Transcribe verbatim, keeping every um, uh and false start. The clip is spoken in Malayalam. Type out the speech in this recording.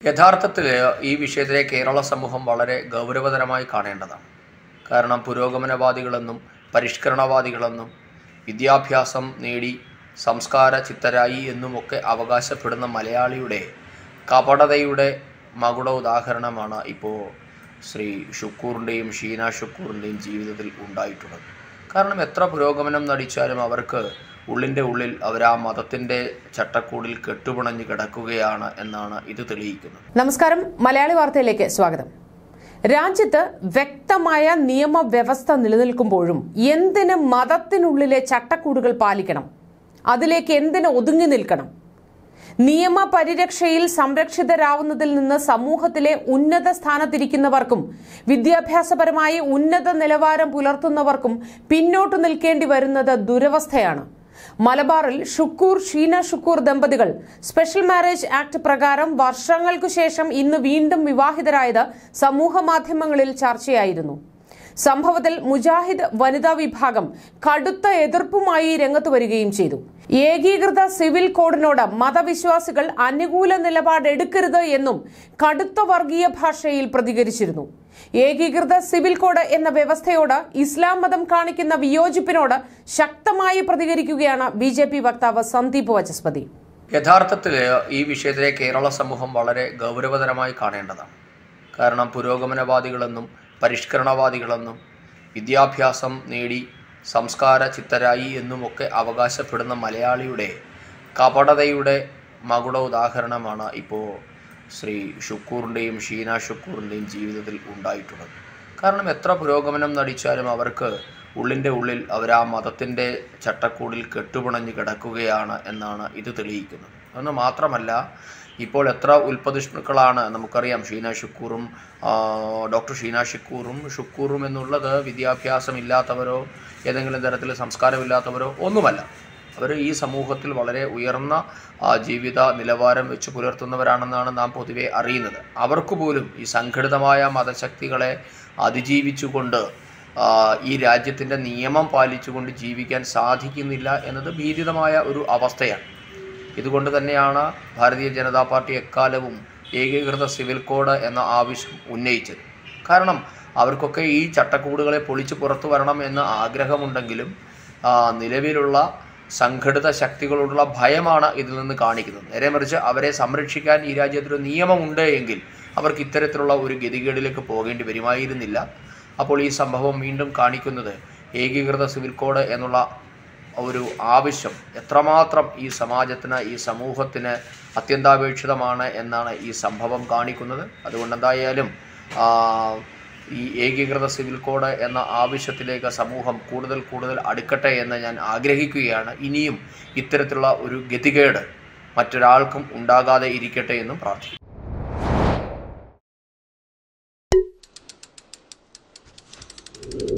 യഥാർത്ഥത്തിൽ ഈ വിഷയത്തിലെ കേരള സമൂഹം വളരെ ഗൗരവതരമായി കാണേണ്ടതാണ്. കാരണം പുരോഗമനവാദികളെന്നും പരിഷ്കരണവാദികളെന്നും വിദ്യാഭ്യാസം നേടി സംസ്കാര ചിത്തരായി എന്നുമൊക്കെ അവകാശപ്പെടുന്ന മലയാളിയുടെ കപടതയുടെ മകുട ഉദാഹരണമാണ് ഇപ്പോൾ ശ്രീ ഷുക്കൂറിൻ്റെയും ഷീന ഷുക്കൂറിൻ്റെയും ജീവിതത്തിൽ ഉണ്ടായിട്ടുള്ളത്. കാരണം എത്ര പുരോഗമനം നടിച്ചാലും അവർക്ക് ഉള്ളിൻ്റെ ഉള്ളിൽ അവർ ആ മതത്തിൻ്റെ ചട്ടക്കൂടിൽ കെട്ടുപിണഞ്ഞ് കിടക്കുകയാണ് എന്നാണ് ഇത് തെളിയിക്കുന്നത്. നമസ്കാരം, മലയാളി വാർത്തയിലേക്ക് സ്വാഗതം. രാജ്യത്ത് വ്യക്തമായ നിയമവ്യവസ്ഥ നിലനിൽക്കുമ്പോഴും എന്തിന് മതത്തിനുള്ളിലെ ചട്ടക്കൂടുകൾ പാലിക്കണം? അതിലേക്ക് എന്തിന് ഒതുങ്ങി നിൽക്കണം? നിയമപരിരക്ഷയിൽ സംരക്ഷിതരാവുന്നതിൽ നിന്ന് സമൂഹത്തിലെ ഉന്നത സ്ഥാനത്തിരിക്കുന്നവർക്കും വിദ്യാഭ്യാസപരമായി ഉന്നത നിലവാരം പുലർത്തുന്നവർക്കും പിന്നോട്ടു നിൽക്കേണ്ടി വരുന്നത് ദുരവസ്ഥയാണ്. മലബാറിൽ ഷുക്കൂർ ഷീന ഷുക്കൂർ ദമ്പതികൾ സ്പെഷ്യൽ മാരേജ് ആക്ട് പ്രകാരം വർഷങ്ങൾക്കു ശേഷം ഇന്ന് വീണ്ടും വിവാഹിതരായത് സമൂഹ മാധ്യമങ്ങളിൽ ചർച്ചയായിരുന്നു. സംഭവത്തിൽ മുജാഹിദ് വനിതാ വിഭാഗം കടുത്ത എതിർപ്പുമായി രംഗത്ത് വരികയും ചെയ്തു. ഏകീകൃത സിവിൽ കോഡിനോട് മതവിശ്വാസികൾ അനുകൂല നിലപാടെടുക്കരുത് എന്നും കടുത്ത വർഗീയ ഭാഷയിൽ പ്രതികരിച്ചിരുന്നു. ഏകീകൃത സിവിൽ കോഡ് എന്ന വ്യവസ്ഥയോട് ഇസ്ലാം മതം കാണിക്കുന്ന വിയോജിപ്പിനോട് ശക്തമായി പ്രതികരിക്കുകയാണ് ബി ജെ പി വക്താവ് സന്ദീപ് വചസ്പതി. യഥാർത്ഥത്തിൽ ഈ വിഷയത്തിലെ കേരള സമൂഹം വളരെ ഗൗരവതരമായി കാണേണ്ടതാണ്. കാരണം പുരോഗമനവാദികളെന്നും പരിഷ്കരണവാദികളെന്നും വിദ്യാഭ്യാസം നേടി സംസ്കാര ചിത്തരായി എന്നുമൊക്കെ അവകാശപ്പെടുന്ന മലയാളിയുടെ കപടതയുടെ മകുട ഉദാഹരണമാണ് ഇപ്പോൾ ശ്രീ ഷുക്കൂറിൻ്റെയും ഷീന ഷുക്കൂറിൻ്റെയും ജീവിതത്തിൽ ഉണ്ടായിട്ടുള്ളത്. കാരണം എത്ര പുരോഗമനം നടിച്ചാലും അവർക്ക് ഉള്ളിൻ്റെ ഉള്ളിൽ അവർ ആ മതത്തിൻ്റെ ചട്ടക്കൂടിൽ കെട്ടുപിണഞ്ഞ് കിടക്കുകയാണ് എന്നാണ് ഇത് തെളിയിക്കുന്നത്. എന്ന് മാത്രമല്ല, ഇപ്പോൾ എത്ര ഉൽപ്പതിഷ്ണുക്കളാണ് നമുക്കറിയാം. ഷീന ഷുക്കൂറും ഡോക്ടർ ഷീന ഷുക്കൂറും ഷുക്കൂറും എന്നുള്ളത് വിദ്യാഭ്യാസമില്ലാത്തവരോ ഏതെങ്കിലും തരത്തിൽ സംസ്കാരമില്ലാത്തവരോ ഒന്നുമല്ല. അവർ ഈ സമൂഹത്തിൽ വളരെ ഉയർന്ന ജീവിത നിലവാരം വെച്ച് പുലർത്തുന്നവരാണെന്നാണ് നാം പൊതുവെ അറിയുന്നത്. അവർക്ക് പോലും ഈ സംഘടിതമായ മതശക്തികളെ അതിജീവിച്ചുകൊണ്ട് ഈ രാജ്യത്തിൻ്റെ നിയമം പാലിച്ചുകൊണ്ട് ജീവിക്കാൻ സാധിക്കുന്നില്ല എന്നത് ഭീതിതമായ ഒരു അവസ്ഥയാണ്. ഇതുകൊണ്ട് തന്നെയാണ് ഭാരതീയ ജനതാ പാർട്ടി എക്കാലവും ഏകീകൃത സിവിൽ കോഡ് എന്ന ആവശ്യം ഉന്നയിച്ചത്. കാരണം അവർക്കൊക്കെ ഈ ചട്ടക്കൂടുകളെ പൊളിച്ച് പുറത്തു വരണം എന്ന ആഗ്രഹമുണ്ടെങ്കിലും നിലവിലുള്ള സംഘടിത ശക്തികളോടുള്ള ഭയമാണ് ഇതിൽ നിന്ന് കാണിക്കുന്നത്. നേരെ മറിച്ച് അവരെ സംരക്ഷിക്കാൻ ഈ രാജ്യത്തൊരു നിയമമുണ്ട് എങ്കിൽ അവർക്ക് ഇത്തരത്തിലുള്ള ഒരു ഗതികേടിലേക്ക് പോകേണ്ടി വരുമായിരുന്നില്ല. അപ്പോൾ ഈ സംഭവം വീണ്ടും കാണിക്കുന്നത് ഏകീകൃത സിവിൽ കോഡ് എന്നുള്ള ഒരു ആവശ്യം എത്രമാത്രം ഈ സമാജത്തിന് ഈ സമൂഹത്തിന് അത്യന്താപേക്ഷിതമാണ് എന്നാണ് ഈ സംഭവം കാണിക്കുന്നത്. അതുകൊണ്ട് എന്തായാലും ഈ ഏകീകൃത സിവിൽ കോഡ് എന്ന ആവശ്യത്തിലേക്ക് സമൂഹം കൂടുതൽ കൂടുതൽ അടുക്കട്ടെ എന്ന് ഞാൻ ആഗ്രഹിക്കുകയാണ്. ഇനിയും ഇത്തരത്തിലുള്ള ഒരു ഗതികേട് മറ്റൊരാൾക്കും ഉണ്ടാകാതെ ഇരിക്കട്ടെ എന്നും പ്രാർത്ഥിക്കുന്നു.